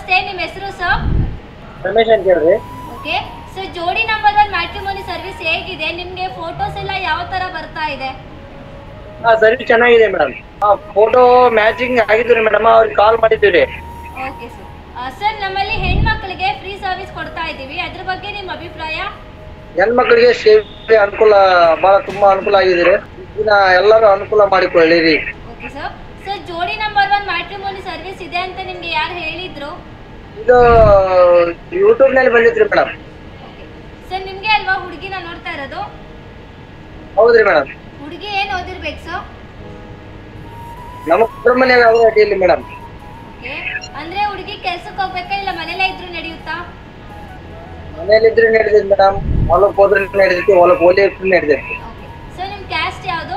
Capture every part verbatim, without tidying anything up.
ನಮಸ್ತೆ, ನಿಮ್ಮ ಹೆಸರು ಸರ್? ರಮೇಶ್ ಅಂತ ಹೇಳ್ರಿ. Okay so Jodi number one matrimony service ಹೇಗಿದೆ? ನಿಮಗೆ ಫೋಟೋಸ್ ಎಲ್ಲ ಯಾವ ತರ ಬರ್ತಾ ಇದೆ? ಹಾ ಸರ್ವಿಸ್ ಚೆನ್ನಾಗಿದೆ ಮೇಡಮ್. ಫೋಟೋ ಮ್ಯಾಚಿಂಗ್ ಆಗಿದ್ರಿ ಮೇಡಮ್, ಅವ್ರಿಗೆ ಕಾಲ್ ಮಾಡಿದ್ದೀವಿ. Okay sir. ಸರ್ ನಮ್ಮಲ್ಲಿ ಹೆಣ್ಮಕ್ಳಿಗೆ ಫ್ರೀ ಸರ್ವಿಸ್ ಕೊಡ್ತಾ ಇದ್ದೀವಿ, ಅದ್ರ ಬಗ್ಗೆ ನಿಮ್ಮ ಅಭಿಪ್ರಾಯ? ಹೆಣ್ಮಕ್ಳಿಗೆ ಸೇವೆ ಅನುಕೂಲ ಬಹಳ ತುಂಬಾ ಅನುಕೂಲ ಆಗಿದೆ. ಇದನ್ನ ಎಲ್ಲರೂ ಅನುಕೂಲ ಮಾಡಿಕೊಳ್ಳಿರಿ. Okay sir. Sir Jodi number one matrimony service ಇದೆ ಅಂತ ನಿಮ್ಗೆ ಯಾರು ಹೇಳಿದ್ರು? ಇದು ಯೂಟ್ಯೂಬ್ ನಲ್ಲಿ ಬಂದಿದ್ರಿ ಮೇಡಮ್. ಸರ್ ನಿಮ್ಗೆ ಅಲ್ವಾ ಹುಡುಗಿನ ನೋಡ್ತಾ ಇರೋದು? ಹೌದ್ರಿ ಮೇಡಮ್. ಹುಡುಗಿ ಏನ್ ಓದಿರ್ಬೇಕು ಸರ್? ನಮ್ಮ ಮನೆಯಾಗ ಯಾವುದೇ ಅಡ್ಡಿ ಇಲ್ಲ ಮೇಡಮ್. ಓಕೆ ಅಂದ್ರೆ ಹುಡುಗಿ ಕೆಲ್ಸಕ್ಕೆ ಹೋಗ್ಬೇಕಾ ಇಲ್ಲ ಮನೇಲೇ ಇದ್ರು ನಡೆಯುತ್ತಾ? ಮನೇಲಿದ್ರೆ ನಡೆದಿದ್ ಮೇಡಮ್, ಹೊಲಕ್ಕೆ ಹೋದ್ರೆ ನಡೆದೈತಿ, ಹೊಲಕ್ಕೆ ಹೋಲಿ ಇದ್ರೆ ನಡೆದೈತಿ. ಸರ್ ನಿಮ್ ಕ್ಯಾಸ್ಟ್ ಯಾವುದು?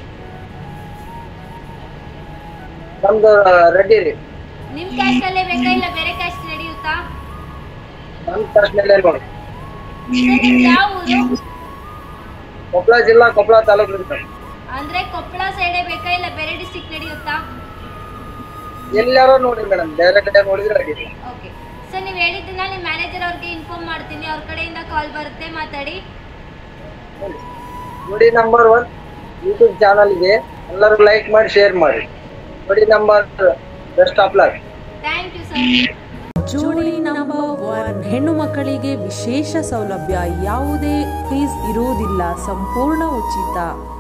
ನಮ್ದು ರೆಡ್ಡಿ ರೀ. ನಿಮ್ ಕ್ಯಾಸ್ಟ್ ಅಲ್ಲೇ ಬೇಕಾ ಇಲ್ಲ ಬೇರೆ ಕ್ಯಾಸ್ಟ್ ನಡೆಯುತ್ತಾ? ನಮ್ಮ ಕ್ಯಾಸ್ಟ್ ನಲ್ಲೇ ನೋಡಿ. ಸರ್ ನಿಮ್ದು ಯಾವ ಊರು? ಕೊಪ್ಪಳ ಜಿಲ್ಲಾ, ಕೊಪ್ಪಳ ತಾಲೂಕು. ಅಂದ್ರೆ ಕೊಪ್ಪಳ ಸೈಡೇ ಬೇಕಾ ಇಲ್ಲ ಬೇರೆ ಡಿಸ್ಟ್ರಿಕ್ಟ್ ನಡೆಯುತ್ತಾ? ಎಲ್ಲಾರು ನೋಡ್ರಿ ಮೇಡಮ್, ಬೇರೆ ಕಡೆ ನೋಡಿದ್ರೆ ಅಡ್ಡಿ. ಓಕೆ ಸರ್, ನೀವು ಹೇಳಿದ್ದನ್ನ ನಿಮ್ಮ ಮ್ಯಾನೇಜರ್ ಅವ್ರಿಗೆ ಇನ್ಫಾರ್ಮ್ ಮಾಡ್ತೀನಿ, ಅವ್ರ ಕಡೆಯಿಂದ ಕಾಲ್ ಬರುತ್ತೆ, ಮಾತಾಡಿ. ಜೋಡಿ ನಂಬರ್ ಒನ್ ಯೂಟ್ಯೂಬ್ ಚಾನಲ್ ಇದೆ, ಎಲ್ಲರೂ ಲೈಕ್ ಮಾಡಿ ಶೇರ್ ಮಾಡಿ. Jodi number best of luck. Thank you sir. Jodi number one ಹೆಣ್ಣು ಮಕ್ಕಳಿಗೆ ವಿಶೇಷ ಸೌಲಭ್ಯ, ಯಾವುದೇ ಫೀಸ್ ಇರುವುದಿಲ್ಲ, ಸಂಪೂರ್ಣ ಉಚಿತ.